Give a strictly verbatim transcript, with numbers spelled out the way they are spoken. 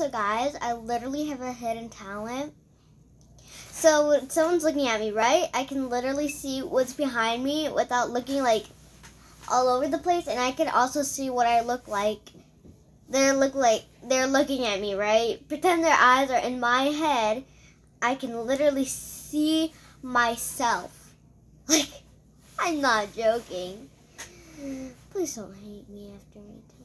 So guys, I literally have a hidden talent. So when someone's looking at me, right? I can literally see what's behind me without looking like all over the place, and I can also see what I look like. They look like they're looking at me, right? Pretend their eyes are in my head. I can literally see myself. Like, I'm not joking. Please don't hate me after me.